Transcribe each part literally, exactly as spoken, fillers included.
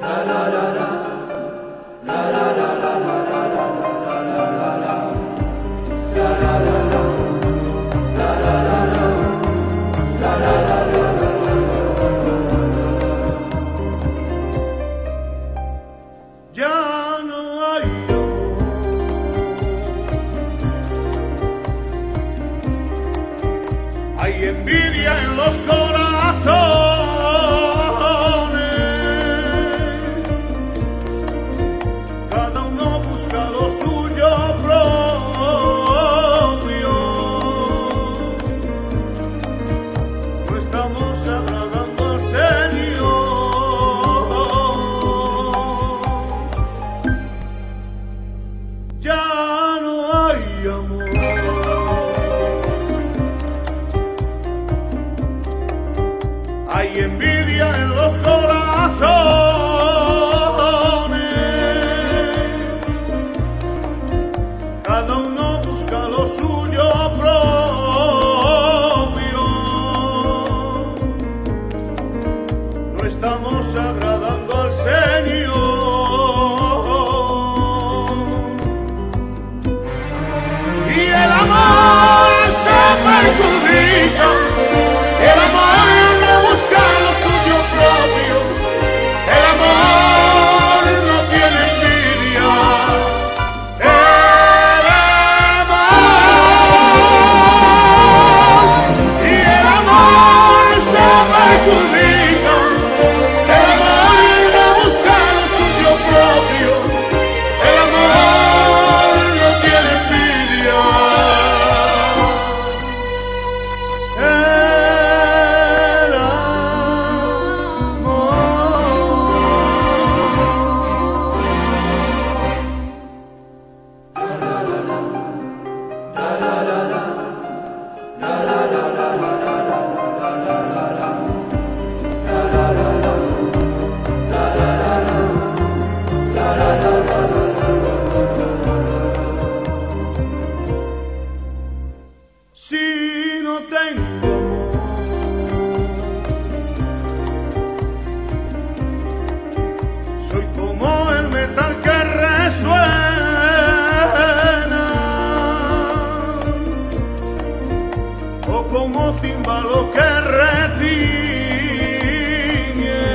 Hay envidia en los corazones, cada uno busca lo suyo propio. No estamos agradando al Señor, ya no hay amor. Hay envidia en los corazones, cada uno busca lo suyo propio. No estamos agradando al Señor, y el amor se perjudica. El amor no busca lo suyo propio, el amor no tiene envidia, el amor, y el amor se perjudica. El amor no busca lo suyo propio, el amor no tiene envidia. Si no tengo amor, soy como el metal que resuena, o como címbalo que retiñe.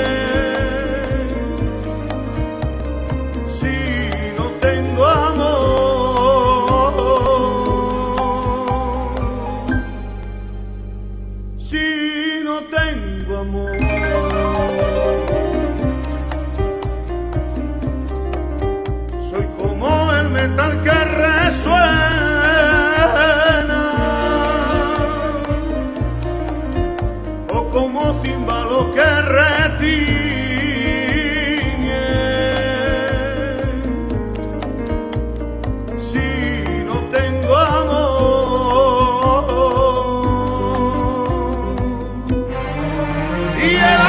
Si no tengo si no tengo amor, soy como el metal que resuena, o como címbalo que retiñe. Si no tengo amor, y el